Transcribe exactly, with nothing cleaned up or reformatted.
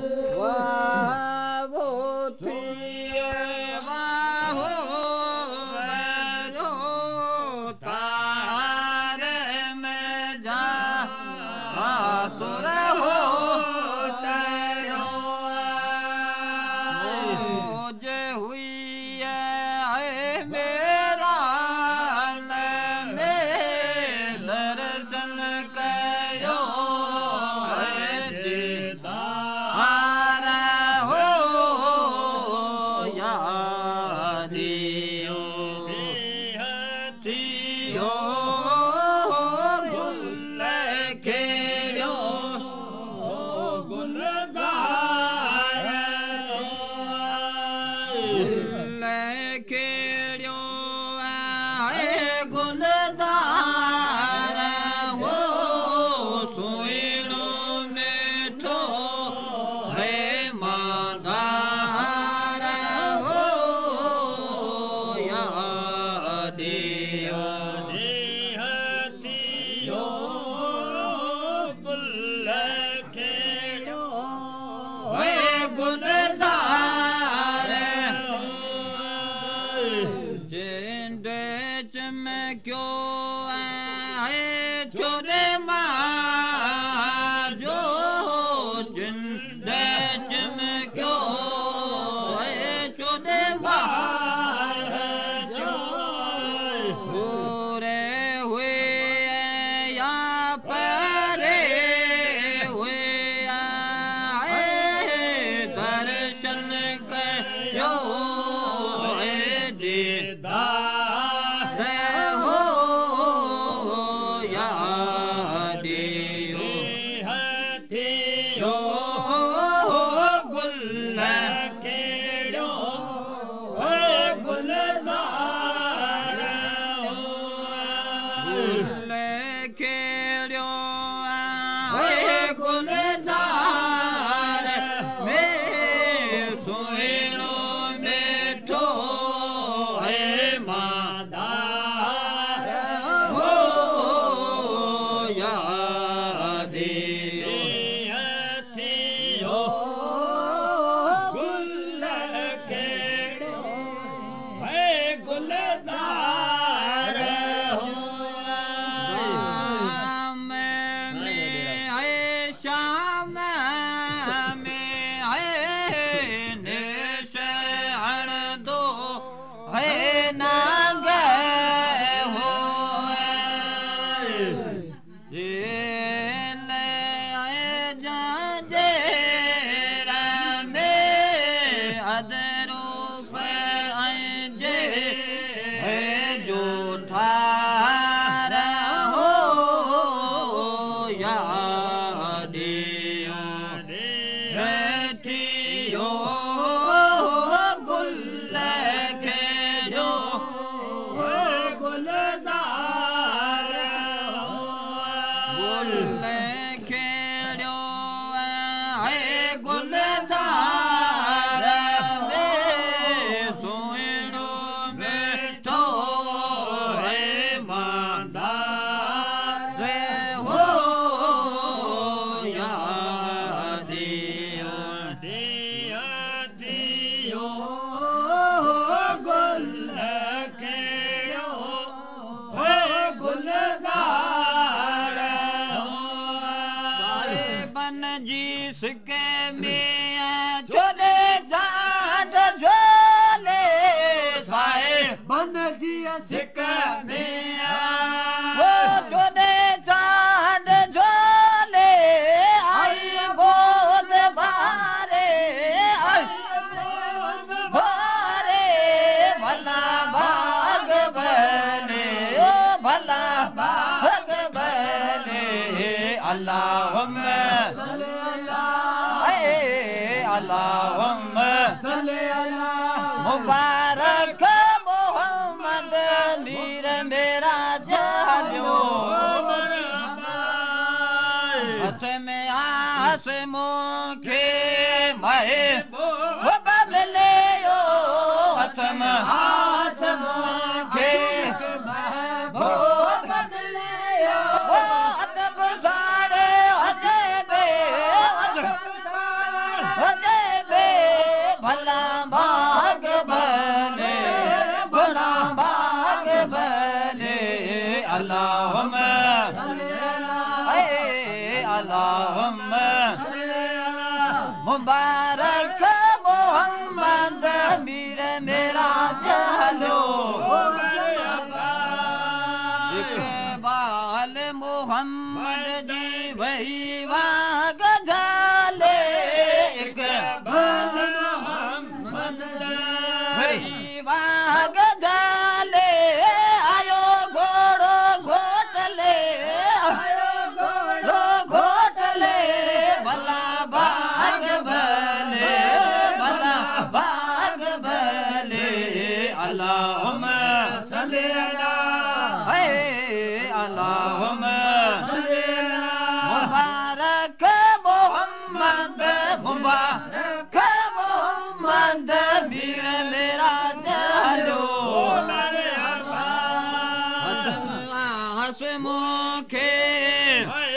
मुबारक मोहम्मद मीर मेरा जालियो हथ में आस मुखे महे वो बदले यो हथ में आस मुखे वो बदले यो वो अदब साड़े अजबे बाग बने बड़ा बाग बने अल्लाहुम्मा अल्लाहुम्मा मुबारक मोहम्मद मीर मेरा चलो इकबाल मोहम्मद जी वही वाग झाले इकबाल मोहम्मद वही वाग झाले आयो घोड़ो घोटले आयो घोड़ो घोटले भला बाग बने भला बाग बने अल्लाहुम्मा सल्ली अला अल्लाहुम्मा मुबारक मोहम्मद मुबारक मोहम्मद वीर मेरा चलो हस मुखे